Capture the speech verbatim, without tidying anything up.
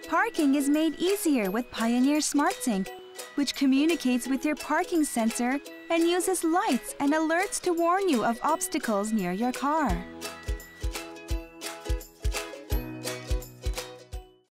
Parking is made easier with Pioneer SmartSync, which communicates with your parking sensor and uses lights and alerts to warn you of obstacles near your car.